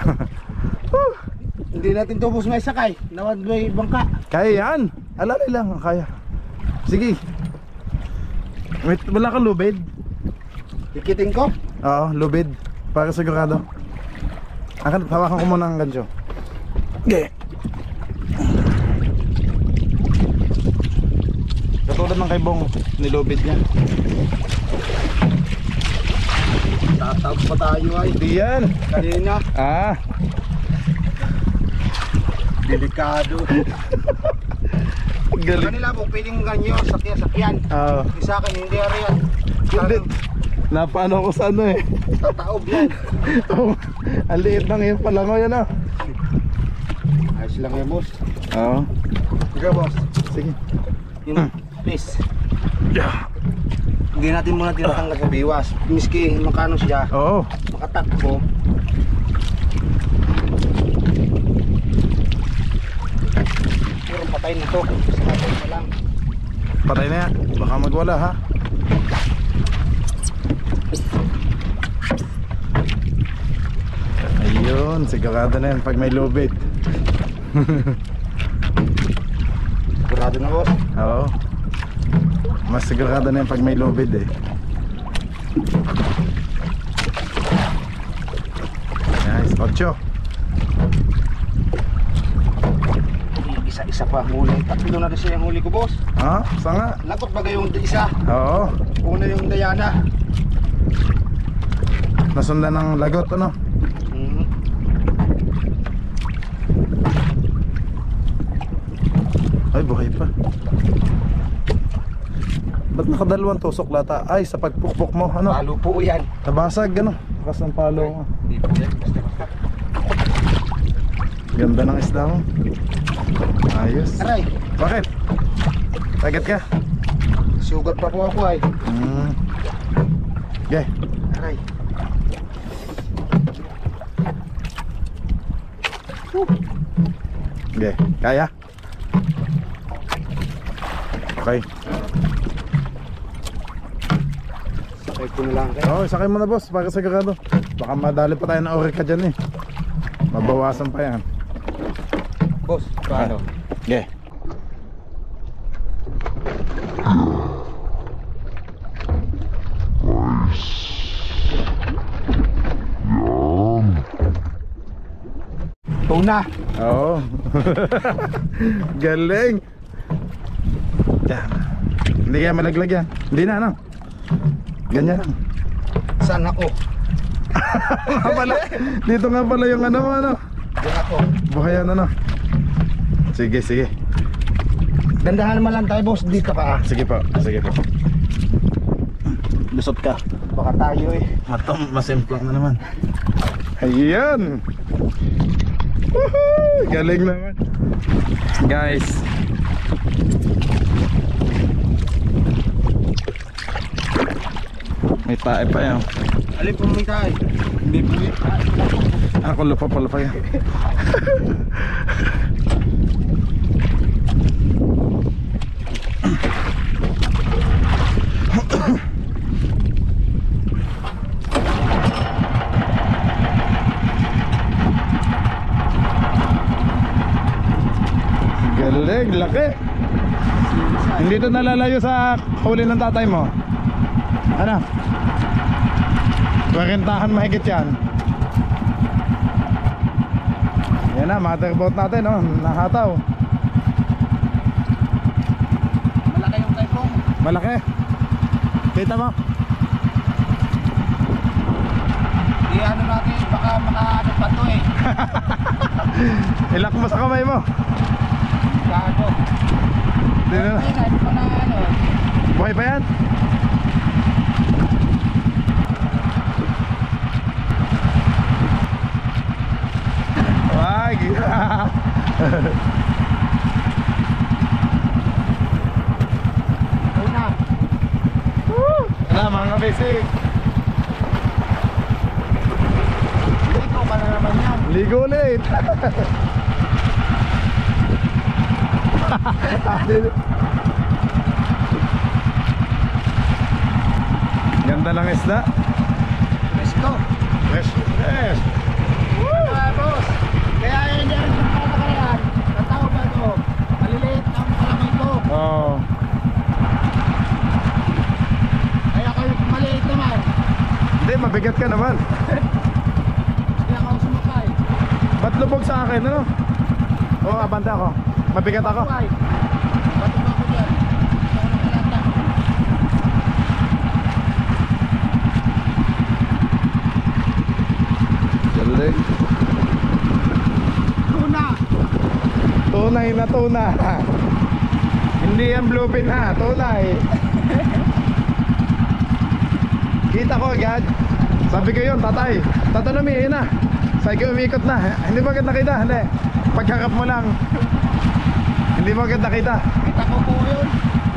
Hindi natin tubos may sakay. Nawad may bangka. Kaya yan. Alalay lang. Kaya. Sige. Wait, wala ka lubid? Ikitin ko. Oo, lubid. Para sigurado. Akin, hawakan ko muna ang gancho. Okay. Katulad ng kay Bong, nilubid niya. Tatawag pa tayo ay. Hindi yan. Kanina. Ah. Delikado. Galing. Kanila po piling ganyo, sakyan, sakyan. Oo. Isa akin hindi ari yan. Hindi. Napaano ako sa ano eh. Tataob yan. Oh, ang liit lang yun pala ko yan ah. Ayos lang yan boss. Oo. Sige boss. Sige. Yun, please. Yeah. Hindi natin muna tinatanggal sa biwas. Miski makano siya, Oo. makatakbo. Puro patay na to. Patay na lang. Patay na yan. Baka magwala ha. Ayun, sigurado na yan pag may lubid. Sigurado na boss. Oo. Mas sigurado na yan pag may lubid eh. Nice, ocho. Isa-isa pa huli. Tatlo na kasi yung huli ko boss. Ha? Sanga? Lagot ba yung isa? Oo. Una yung Diana. Nasundan ng lagot ano? Hmm. Ay, buhay pa. Ba't nakadalawang tusok lata? Ay, sa pagpukpok mo, ano? Palo po yan. Nabasag, ano? Bakas ng palo mo. Hindi po yan. Basta basta. Ganda ng isda mo. Ayos. Aray. Bakit? Tagat ka? Sugat pa po ako ay. Hmm. Okay. Aray. Okay. Kaya? Okay. Sakay ko na lang kayo. Oo, sakay mo na boss, para sigurado. Baka madali pa tayo na orika dyan eh. Mabawasan pa yan. Boss, paano? Okay. Tuna. Oo. Galing. Yan. Hindi kaya malaglag yan. Hindi na ano. Ganyan lang. Saan ako? Pala, dito nga pala yung ano mo ano. Diyan ako. Buhayan ano. Sige, sige. Dandahan naman lang tayo boss. Dito ka ah. Sige po, sige po. Lusot ka. Baka tayo eh. Matom, masimplang na naman. Ayan. Woohoo! Galing naman. Guys. May tae pa yan. Alin po may tayo? Hindi po yan. Ako lupa pala pa yan. Galing, laki. Hindi ito nalalayo sa huli ng tatay mo. Ano? Kwentahan mahigit yan. Yan na, motherboard natin oh, nahataw. Malaki yung typhoon. Malaki. Kita mo? Di ano natin, baka makaano pa to eh. Ilak mo sa kamay mo. Gago. Hindi na. Ayun, ayun pa na ano. Buhay pa yan? Una. Ano mga kabisig? Ligo ka na naman yan. Ligo ulit. Ganda lang isda. Let's go. Fresh, fresh. Ah, boss. Kaya yun yan, sa patakayan, natawag ba ito? Maliliit ang kalamay ko. Oo. Kaya kayo maliit naman. Hindi, mabigat ka naman. Kaya ako sumakay. Ba't lubog sa akin, ano? Oo, abante ako. Mabigat ako. Bakit? Bato ba ako dyan? Ito ako nakalata. Galing. Tuna. Tunay na tuna. Hindi yan bluefin ha, tunay. Kita ko agad. Sabi ko yun, tatay. Tatanami, yun na. Sabi ko umikot na. Hindi mo agad nakita, hindi. Pagkakap mo lang. Hindi mo agad nakita. Kita ko po yun.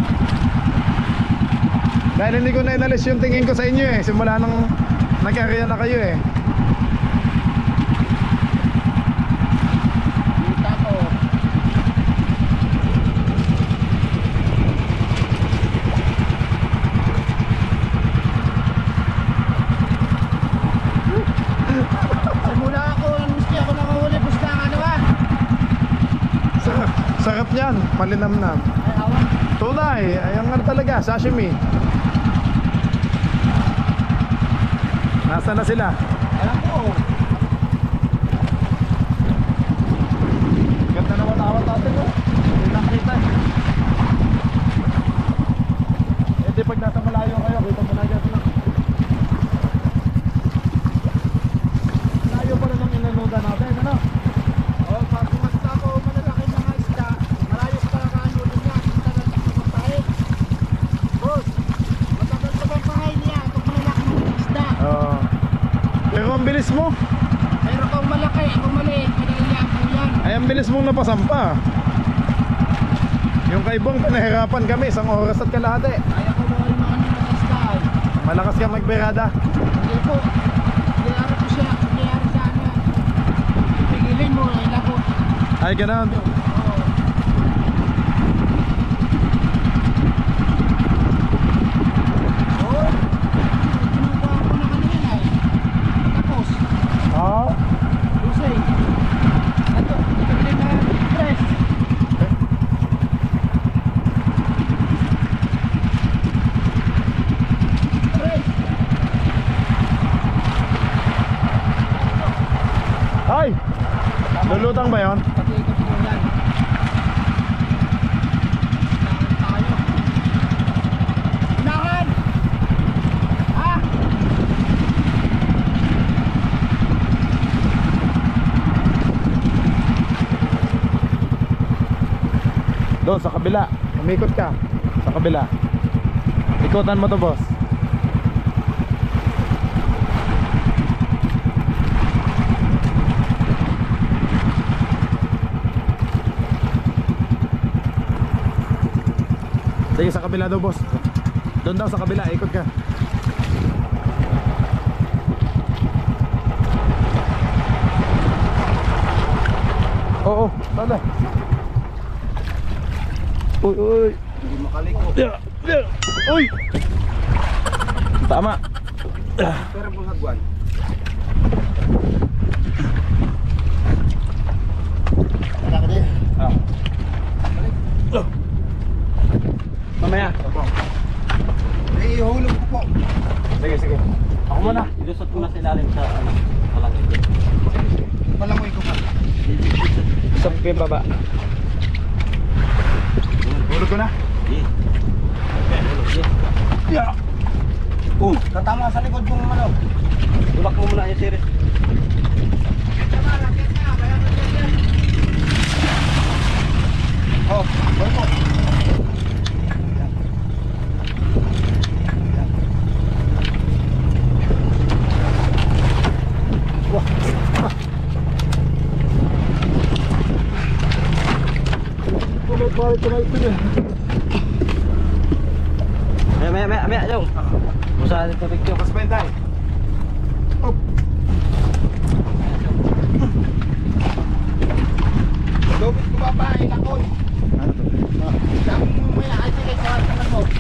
Dahil hindi ko na inalis yung tingin ko sa inyo eh. Simula nung nagkakaya na kayo eh. Kita ko. Simula ako, ang gusto ako nakahuli, busta ka na ba? Sarap, sarap niyan, malinamnam. Ay, awan. Tunay, ayun nga talaga, sashimi. Nasaan na sila? Alam ko. Ganda naman awat natin oh. Hindi nakita. Eh di pag nasa malayo kayo, kita mo na dyan sila. Layo pala ng inanuda natin, ano? Oh, pag kumasta ko malalaki mga isda, malayo ko talaga ang ulo niya. Matagal ka magpapahin. Boss, matagal ka bang pahain niya pag malalaki mga isda? Oo. Pero ang bilis mo. Pero kung malaki, kung maliit, madalian po yan. Ay ang bilis mong napasampa. Yung kaibong pinahirapan kami isang oras at kalahati. Kaya ko mga yung mga mga isda ay. Malakas ka magberada. Hindi po. Kiyara ko siya. Kiyara sa ano. Pigilin mo, ay lagot. Ay ganun. Oo. Oo. Kinukuha ko na kanina ay. Tapos. Oo. Lusay. Ano? Pagkakali na press. Press. Ay! Lulutang ba yun? Pag-ikot mo yan. Unahan tayo. Unahan! Ha? Doon sa kabila. Umikot ka. Sa kabila. Ikutan mo to boss. Sige sa kabila daw boss. Doon daw sa kabila, ikot ka. Oo, tala. Uy, uy. Hindi makaliko. Yeah, yeah. Uy. Tama. Pero buhagwan. Wala ka din. Ah. Oh. Mamaya. Eh, ihulog ko po. Sige, sige. Ako muna. Ilusot mo na sa ilalim sa ano, palangay dyan. Palangoy ko pa. Sa yung baba. Hulog ko na. Eh. Yeah. Oh, tatama sa likod yung ano. Tulak mo muna yung series. Oh, boy po. Maya, maya, maya, maya, Jong. Musa sa tubig, Jong. Mas bentay. Op. Lubit ko ba pa, inakoy. Ano to? Sabi mo maya, ay sige, sa kanan mo.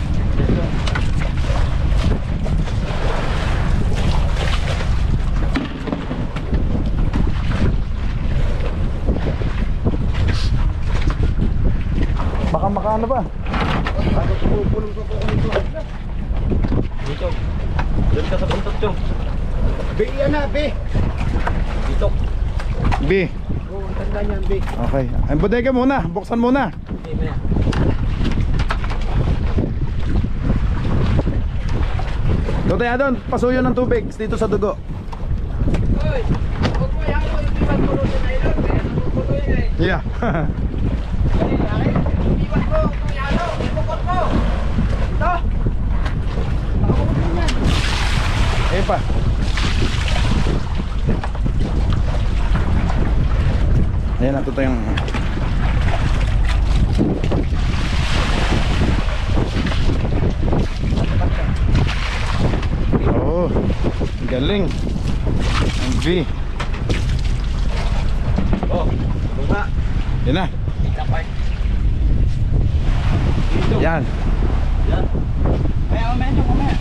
Baka makaano ba? Ano pupulong ko po nito? Dito. Doon ka sa buntot, Jong. B yan na, B. Dito. B. Oo, ang tanda niyan, B. Okay. Ang bodega muna. Buksan muna. Okay, maya. Doon tayo doon. Pasuyo ng tubig dito sa dugo. Hoy! Huwag mo yan. Huwag mo yan. Pulo sa nylon. Kaya napupulo yan eh. Yeah. Dali, dali. Iwan ko. Kung yan o. Ipukot mo. Ito. Ayun pa. Ayan, nato tayong oh, galing. Ang V. Oh, bunga. Yan na. Kita part. Yan. Yan. Maya, maya, Jong. Maya.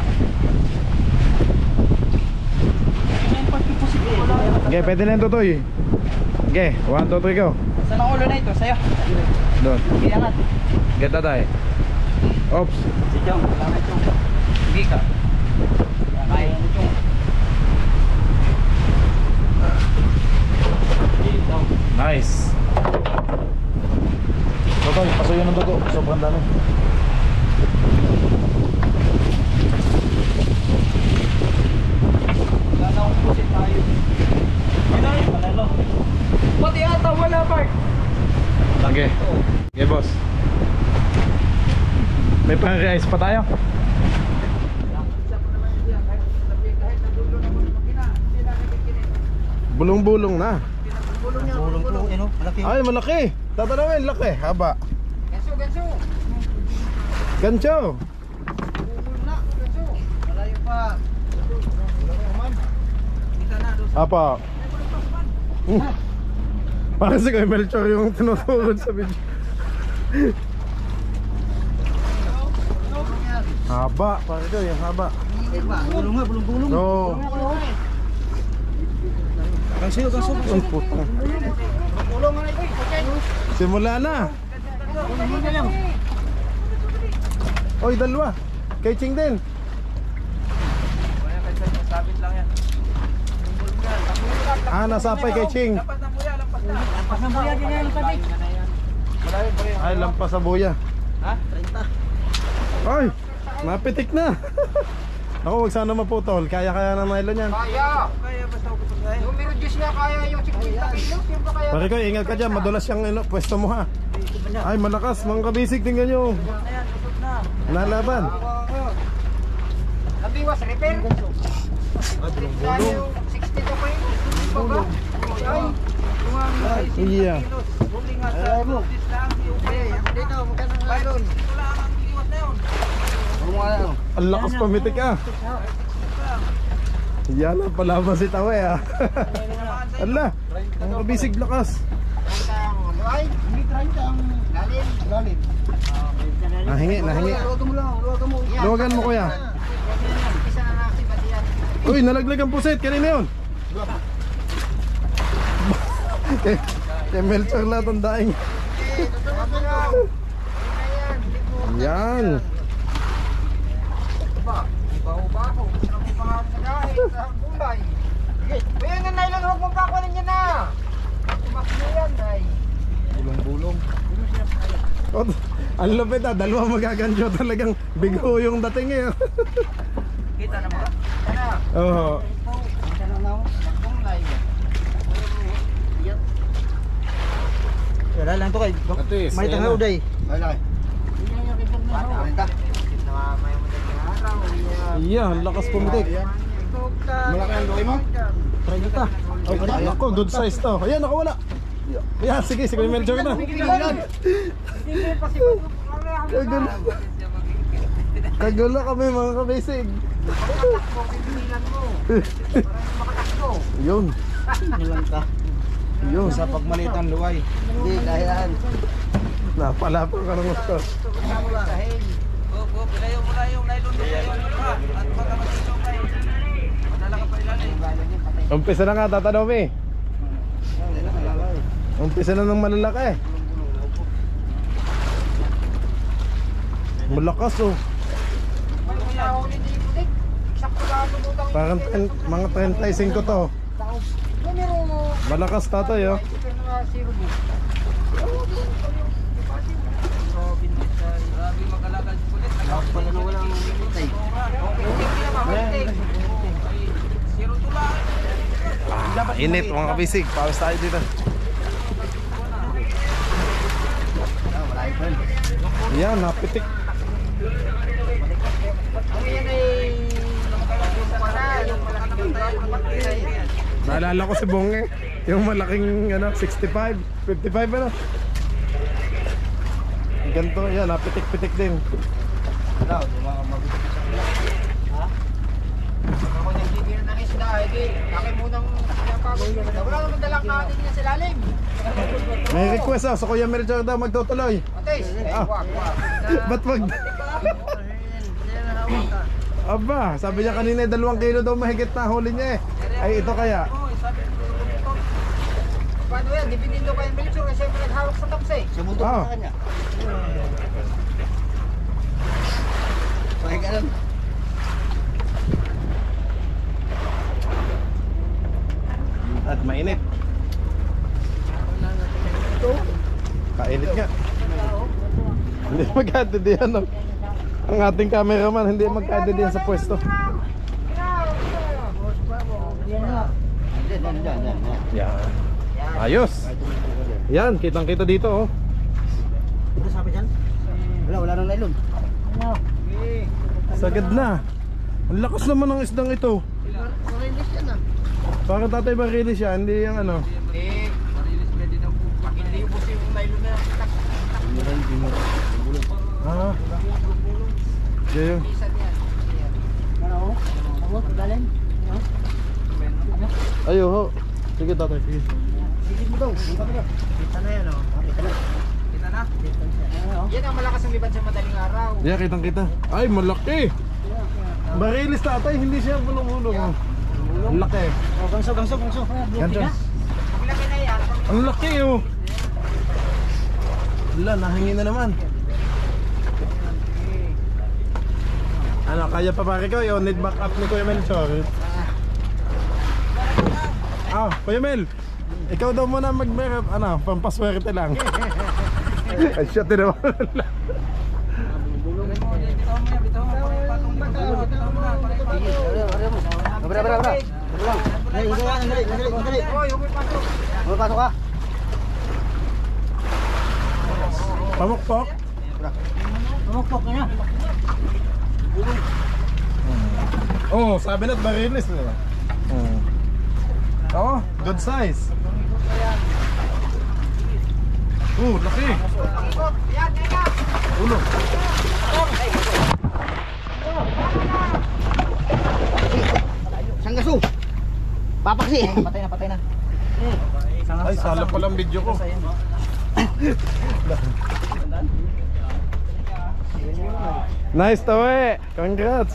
Okay, pwede na yung tutoy. Okay, one, two, three, go. Saan ang ulo na ito? Sa'yo. Doon. Sige, angat. Get that eye. Oops. Si Jong. Salamat, Jong. Sige ka. Kaya mo, Jong. Dito. Nice. Tutoy, pasuyo ng dugo. Sobrang dami. Wala na akong pusit tayo. Ginay, panalo. Pati ata, wala, Mark. Okay. Okay, boss. May pang-reais pa tayo? Bulong-bulong na. Bulong ko, ano? Malaki. Ay, malaki. Tatanawin, laki. Haba. Ganso, ganso. Gancho. Bubul na, ganso. Malayo pa. Kita na, doon sa... Apa. Hmm. Parang si Kuya Melchor yung tinuturod sa video. Haba. Parang ito, yung haba. Bulong nga, bulong-bulong. No. Kansiyo, kansiyo. Ang puta. Tulong nga na ito. Okay. Simula na. Oy, dalawa. Kay Ching din. Kaya kasi sabit lang yan. Ah, nasapay kay Ching. Lampas ng buya, lampas na. Lampas ng buya, ganyan yung patik. Malayo pa rin. Ay, lampas sa buya. Ha? treinta. Ay, napitik na. Ako, wag sana maputol. Kaya-kaya ng nylon yan. Kaya. Kaya basta ako pag tayo. Yung meron Diyos nga kaya yung sixty kilos. Yung ba kaya? Pare ko, ingat ka dyan. Madulas yung ano, pwesto mo ha. Ay, malakas. Mga kabisig, tingnan nyo. Ayan, usot na. Nalaban. Nabiwas, repair. Tayo, sixty to kayo. Baga. Ay. Iya. Huling nga sa notice lang. Dito, magkano nga doon? Wala kang iwat na yun. Ang lakas pamitik ah. Yan na, palaban si Tawe ah. Ala, ang kabisig lakas. Ay, hindi treinta ang lalim. Lalim. Nahingi, nahingi. Luwagan mo lang, luwagan mo. Luwagan mo kuya. Isa na natin ba diyan? Uy, nalaglag ang puset. Kanina yun. kay, kay Melchor lahat ang daing. Eh, totoo na lang. Ayan, hindi ko. Yan. Ba, iba-uba ako. Gusto ko pa sa kahit sa gulay. Sige, ayan na nailan, huwag mong pakunin niya na. Tumak mo yan, ay. Bulong-bulong. Oh, ang lupit ah, dalawa magagancho talagang bigo yung dating eh. Kita na mo. Sana. Oo. Sana na ako. Gulay. Wala lang to kay. Atis, May ayan tanga na. uday. Wala. Bata. May araw. Iya, ang lakas pumitik. Malaki ang looy mo? treinta. Ay, ako, good size to. Ayan, nakawala. Yan, sige, sige, Kuya Melchor na. Kagulo. Kagulo kami mga kabisig. Yun. Ilan ka? Yun. Sa pagmalitan luway. Hindi, kayaan. Napalapang ka ng gusto. Opo, pilayo mo na yung nylon mo sa iyo. At baka matino kayo. Madala ka pa ilalim. Umpisa na nga, Tata Domi. Umpisa na ng malalaki. Malakas oh. Parang ten, mga thirty-five to. Malakas tatay oh. Grabe magalakad ulit. Pala na walang minute eh. Zero to lang. Init mga kabisig, pawis tayo dito. Yan, napitik. Naalala ko si Bonge, yung malaking ano, sixty-five, fifty-five ano. Ganito, yan, napitik-pitik din. Daw, mabitik sa kanila. Ha? Ako nagbibigyan ng isda, hindi. Akin munang pinapagod. Wala naman dalang natin niya sa lalim. May request ah, sa Kuya Melchor daw magtutuloy. Atis, eh, Ah. wag, wag. Ba't wag? Aba, sabi niya kanina dalawang kilo daw mahigit na huli niya eh. Ay ito kaya. Paano yan? Dipindin daw kayo ng Melchor kasi siyempre naghawak sa tamsa eh. Sumundo Ah. sa kanya. Pakik alam. At mainit. Kainit nga. Hindi magkadedihan no? Ang ating cameraman hindi magkadedihan sa pwesto. Yan, yan, yan, yan. Yan. Ayos. Yan, kitang-kita dito oh. Ano sabi dyan? Wala, wala nang nylon. Sagad na. Ang lakas naman ng isdang ito. Marilis yan ah. Parang tatay barili siya, hindi yung ano. Eh, Marilis pwede na po. hindi ubos yung nylon na tak. Ah. Diyan. Isan yan. Ano? Ano? Galing? Ayo ho. Sige tatay, sige. Sige mo daw. Kita na yan oh. Kita na. Kita na. Yan ang malakas ang liban sa madaling araw. Diyan, kitang-kita. Ay, malaki. Barilis tatay, hindi siya bulong-bulong. Oh. Ang laki. Oh, gangso, gangso, gangso. Yan siya. Paglaki na yan. Ang laki oh. Wala, nahingin na naman. Ano, kaya pa pare ko yun, need back up ni Kuya Melchor. Ah, Kuya Mel, ikaw daw muna mag ano, pampaswerte lang. Ay, shit din naman. Abra, abra, abra. Ay, hindi ka, nandali, nandali, nandali. Hoy, huwag pasok. Huwag pasok ka. Pamukpok. Pumukpok ka na. Oh, sabi na't barilis nila. Hmm. Oh, good size. Oh, laki. Yan, teka. Ulo. Sanggaso. Papaksi. Patay na, patay na. Ay, sala pa lang video ko. Nice tawe. Congrats.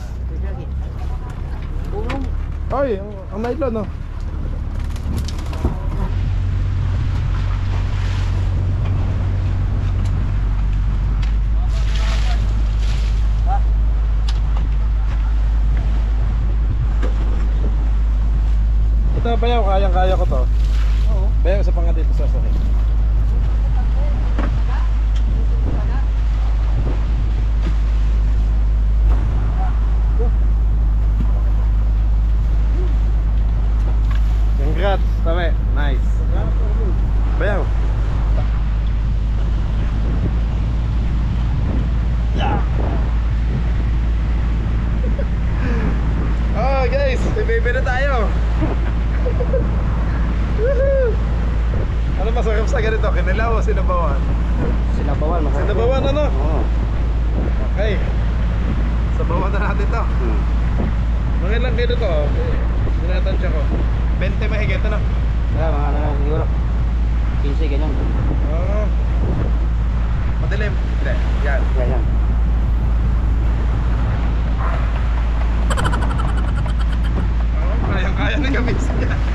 Oy, ang, ang nylon no. Ito bayaw, kayang-kaya ko to. Oo. Bayaw sa panga dito sa sakit. Congrats, tawe. Nice. Bayaw. Oh guys, may baby na tayo. Woohoo! Ano masarap sa ganito? Kinilaw o sinabawan? Sinabawan. masarap. Sinabawan ano? Oo. Okay. Sabawan na natin to. Hmm. Mga ilang kilo to? Sinatansya ko. twenty mahigit ano? Kaya mga ano lang siguro. fifteen ganyan. Oo. Madilim. Hindi. Yan. Yan yan. Oo, kayang-kaya na gamitin yan.